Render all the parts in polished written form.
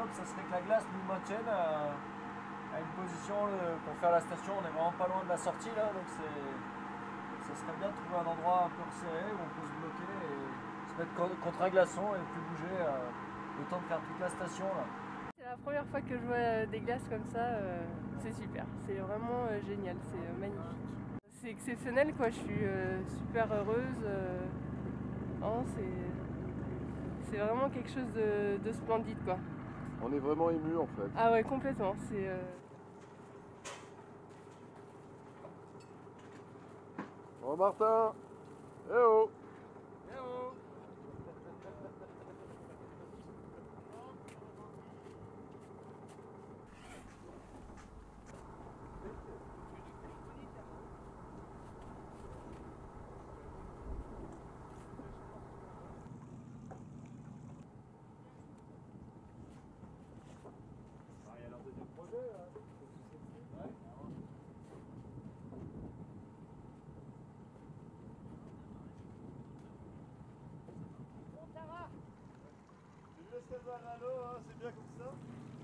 top, ça serait que la glace nous maintienne à une position pour faire la station. On est vraiment pas loin de la sortie là, donc ça serait bien de trouver un endroit un peu resserré où on peut se bloquer et se mettre contre un glaçon et plus bouger le temps de faire toute la station là. C'est la première fois que je vois des glaces comme ça, c'est super, c'est vraiment génial, c'est magnifique. C'est exceptionnel quoi, je suis super heureuse. Non, c'est vraiment quelque chose de splendide quoi. On est vraiment ému en fait. Ah ouais, complètement. Oh Martin. Eh oh. Eh oh. Il y a leur deuxième projet là. Ouais. Tu laisses les mains à l'eau, hein, c'est bien comme ça.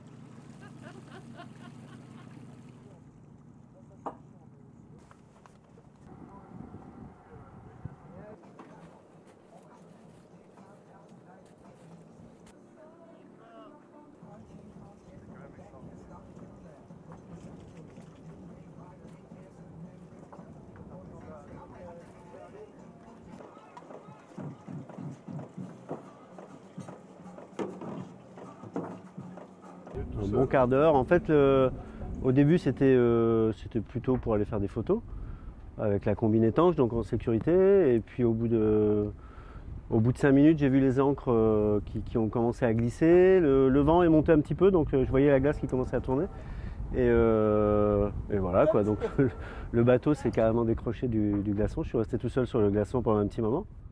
Un bon quart d'heure. En fait, au début, c'était plutôt pour aller faire des photos avec la combine étanche, donc en sécurité. Et puis au bout de 5 minutes, j'ai vu les ancres qui ont commencé à glisser. Le vent est monté un petit peu, donc je voyais la glace qui commençait à tourner. Et voilà quoi. Donc le bateau s'est carrément décroché du glaçon. Je suis resté tout seul sur le glaçon pendant un petit moment.